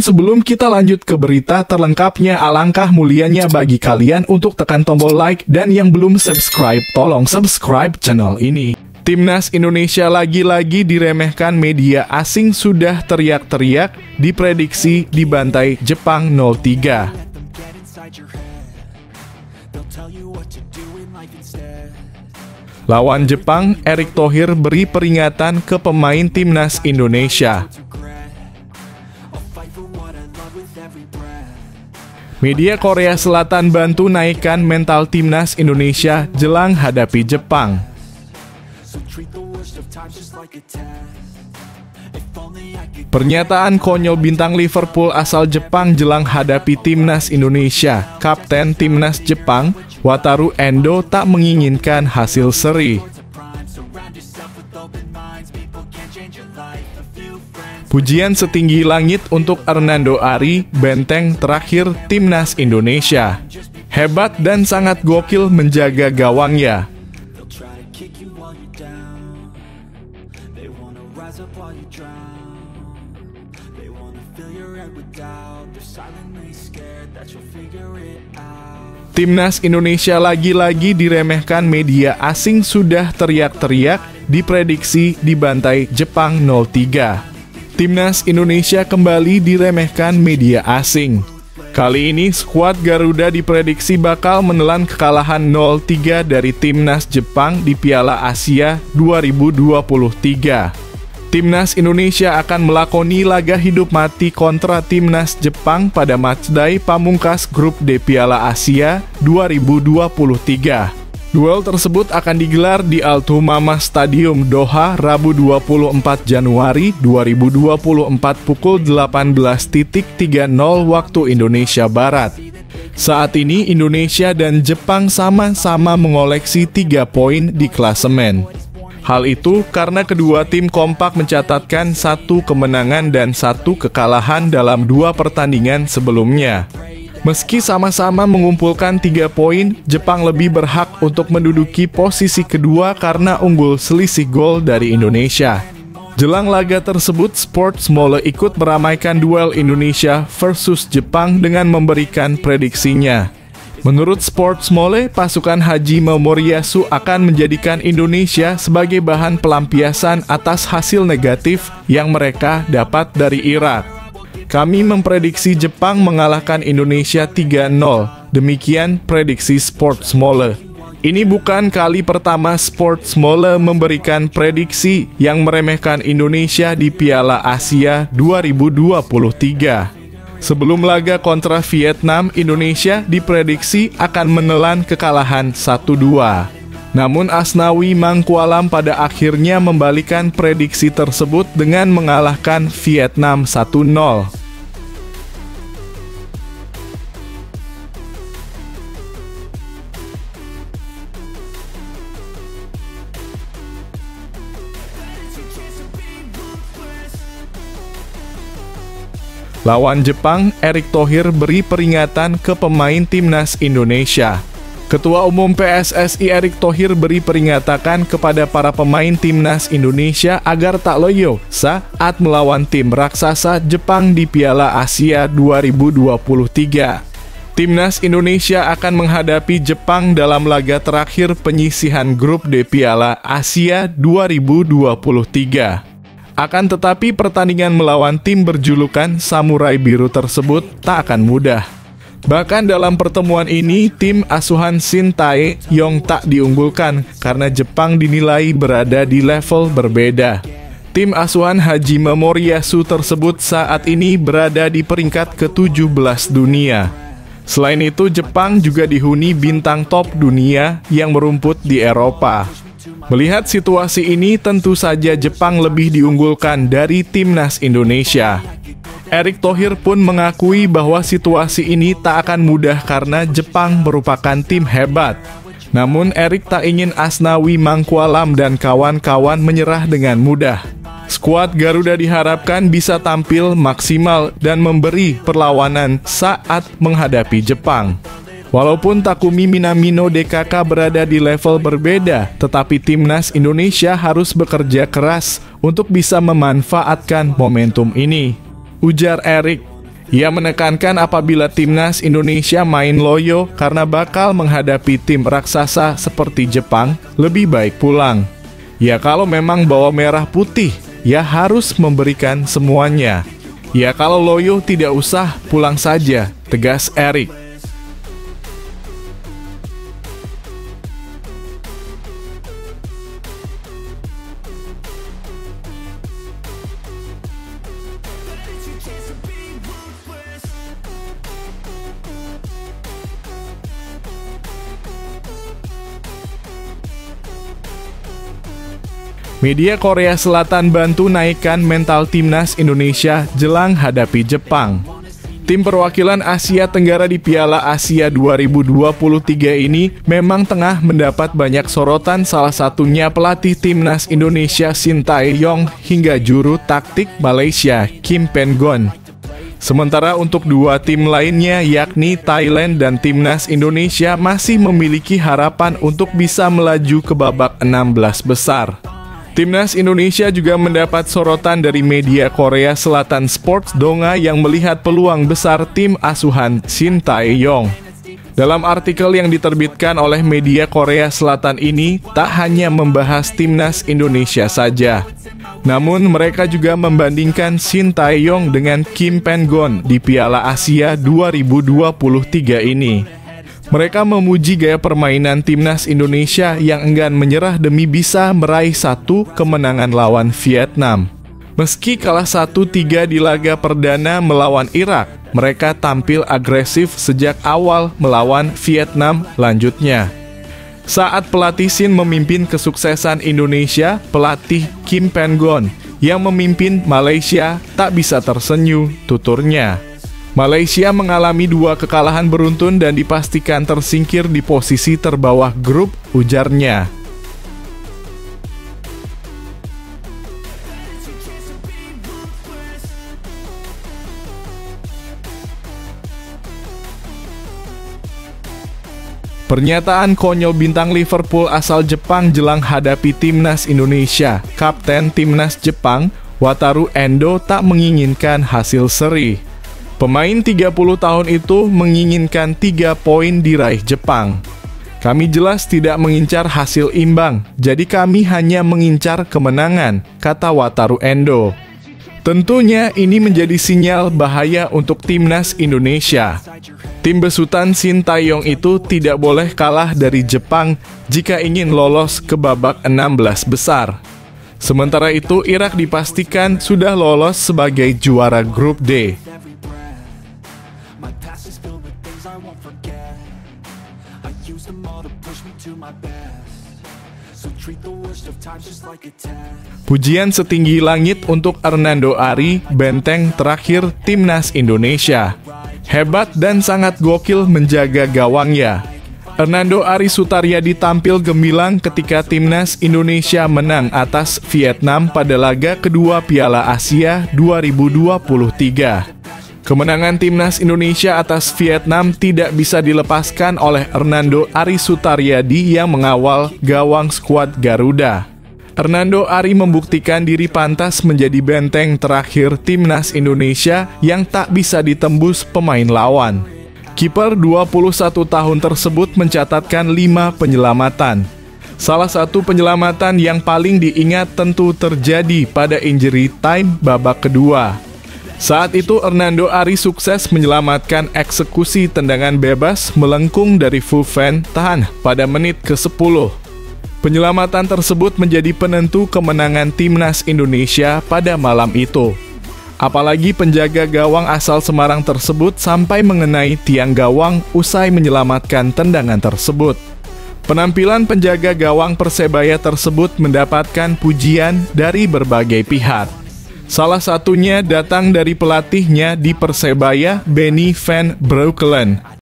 sebelum kita lanjut ke berita terlengkapnya, alangkah mulianya bagi kalian untuk tekan tombol like, dan yang belum subscribe, tolong subscribe channel ini. Timnas Indonesia lagi-lagi diremehkan media asing, sudah teriak-teriak, diprediksi dibantai Jepang 0-3. Lawan Jepang, Erick Thohir beri peringatan ke pemain Timnas Indonesia. Media Korea Selatan bantu naikkan mental Timnas Indonesia jelang hadapi Jepang. Pernyataan konyol bintang Liverpool asal Jepang jelang hadapi Timnas Indonesia. Kapten Timnas Jepang, Wataru Endo, tak menginginkan hasil seri. Pujian setinggi langit untuk Hernando Ari, benteng terakhir Timnas Indonesia. Hebat dan sangat gokil menjaga gawangnya. Timnas Indonesia lagi-lagi diremehkan media asing, sudah teriak-teriak, diprediksi dibantai Jepang 0-3. Timnas Indonesia kembali diremehkan media asing. Kali ini skuad Garuda diprediksi bakal menelan kekalahan 0-3 dari Timnas Jepang di Piala Asia 2023. Timnas Indonesia akan melakoni laga hidup mati kontra Timnas Jepang pada matchday pamungkas grup D Piala Asia 2023. Duel tersebut akan digelar di Al Thumamah Stadium Doha Rabu 24 Januari 2024 pukul 18.30 waktu Indonesia Barat. Saat ini Indonesia dan Jepang sama-sama mengoleksi 3 poin di klasemen. Hal itu karena kedua tim kompak mencatatkan 1 kemenangan dan 1 kekalahan dalam 2 pertandingan sebelumnya. Meski sama-sama mengumpulkan 3 poin, Jepang lebih berhak untuk menduduki posisi kedua karena unggul selisih gol dari Indonesia. Jelang laga tersebut, Sports Mole ikut meramaikan duel Indonesia versus Jepang dengan memberikan prediksinya. Menurut Sports Mole, pasukan Hajime Moriyasu akan menjadikan Indonesia sebagai bahan pelampiasan atas hasil negatif yang mereka dapat dari Irak. Kami memprediksi Jepang mengalahkan Indonesia 3-0, demikian prediksi Sports Mole. Ini bukan kali pertama Sports Mole memberikan prediksi yang meremehkan Indonesia di Piala Asia 2023. Sebelum laga kontra Vietnam, Indonesia diprediksi akan menelan kekalahan 1-2. Namun Asnawi Mangkualam pada akhirnya membalikan prediksi tersebut dengan mengalahkan Vietnam 1-0. Lawan Jepang, Erick Thohir beri peringatan ke pemain Timnas Indonesia. Ketua Umum PSSI Erick Thohir beri peringatan kepada para pemain Timnas Indonesia agar tak loyo saat melawan tim raksasa Jepang di Piala Asia 2023. Timnas Indonesia akan menghadapi Jepang dalam laga terakhir penyisihan grup D Piala Asia 2023. Akan tetapi pertandingan melawan tim berjulukan Samurai Biru tersebut tak akan mudah. Bahkan dalam pertemuan ini, tim asuhan Shin Tae-yong tak diunggulkan karena Jepang dinilai berada di level berbeda. Tim asuhan Hajime Moriyasu tersebut saat ini berada di peringkat ke-17 dunia. Selain itu, Jepang juga dihuni bintang top dunia yang merumput di Eropa. Melihat situasi ini, tentu saja Jepang lebih diunggulkan dari Timnas Indonesia. Erick Thohir pun mengakui bahwa situasi ini tak akan mudah karena Jepang merupakan tim hebat. Namun Erick tak ingin Asnawi Mangkualam dan kawan-kawan menyerah dengan mudah. Skuad Garuda diharapkan bisa tampil maksimal dan memberi perlawanan saat menghadapi Jepang. Walaupun Takumi Minamino DKK berada di level berbeda, tetapi Timnas Indonesia harus bekerja keras untuk bisa memanfaatkan momentum ini, ujar Erick. Ia menekankan apabila timnas Indonesia main loyo karena bakal menghadapi tim raksasa seperti Jepang, lebih baik pulang. Ya kalau memang bawa merah putih, ya harus memberikan semuanya. Ya kalau loyo tidak usah, pulang saja, tegas Erik. Media Korea Selatan bantu naikkan mental timnas Indonesia jelang hadapi Jepang. Tim perwakilan Asia Tenggara di Piala Asia 2023 ini memang tengah mendapat banyak sorotan, salah satunya pelatih timnas Indonesia Shin Tae-yong hingga juru taktik Malaysia Kim Pen-gon. Sementara untuk dua tim lainnya yakni Thailand dan timnas Indonesia masih memiliki harapan untuk bisa melaju ke babak 16 besar. Timnas Indonesia juga mendapat sorotan dari media Korea Selatan Sports Donga yang melihat peluang besar tim asuhan Shin Tae-yong. Dalam artikel yang diterbitkan oleh media Korea Selatan ini, tak hanya membahas timnas Indonesia saja. Namun mereka juga membandingkan Shin Tae-yong dengan Kim Pen-gon di Piala Asia 2023 ini. Mereka memuji gaya permainan timnas Indonesia yang enggan menyerah demi bisa meraih satu kemenangan lawan Vietnam. Meski kalah 1-3 di laga perdana melawan Irak, mereka tampil agresif sejak awal melawan Vietnam lanjutnya. Saat pelatih Shin memimpin kesuksesan Indonesia, pelatih Kim Pen-gon yang memimpin Malaysia tak bisa tersenyum, tuturnya. Malaysia mengalami 2 kekalahan beruntun dan dipastikan tersingkir di posisi terbawah grup, ujarnya. Pernyataan konyol bintang Liverpool asal Jepang jelang hadapi timnas Indonesia. Kapten timnas Jepang, Wataru Endo tak menginginkan hasil seri. Pemain 30 tahun itu menginginkan 3 poin diraih Jepang. Kami jelas tidak mengincar hasil imbang, jadi kami hanya mengincar kemenangan, kata Wataru Endo. Tentunya ini menjadi sinyal bahaya untuk timnas Indonesia. Tim besutan Shin Tae-yong itu tidak boleh kalah dari Jepang jika ingin lolos ke babak 16 besar. Sementara itu, Irak dipastikan sudah lolos sebagai juara grup D. Pujian setinggi langit untuk Hernando Ari, benteng terakhir timnas Indonesia. Hebat dan sangat gokil menjaga gawangnya. Hernando Ari Sutaryadi tampil gemilang ketika timnas Indonesia menang atas Vietnam pada laga kedua Piala Asia 2023. Kemenangan timnas Indonesia atas Vietnam tidak bisa dilepaskan oleh Hernando Ari Sutaryadi yang mengawal gawang skuad Garuda. Hernando Ari membuktikan diri pantas menjadi benteng terakhir timnas Indonesia yang tak bisa ditembus pemain lawan. Kiper 21 tahun tersebut mencatatkan 5 penyelamatan. Salah satu penyelamatan yang paling diingat tentu terjadi pada injury time babak kedua. Saat itu Hernando Ari sukses menyelamatkan eksekusi tendangan bebas melengkung dari Fu Fan Tan pada menit ke-10. Penyelamatan tersebut menjadi penentu kemenangan timnas Indonesia pada malam itu. Apalagi penjaga gawang asal Semarang tersebut sampai mengenai tiang gawang usai menyelamatkan tendangan tersebut. Penampilan penjaga gawang Persebaya tersebut mendapatkan pujian dari berbagai pihak. Salah satunya datang dari pelatihnya di Persebaya, Benny Van Breukelen.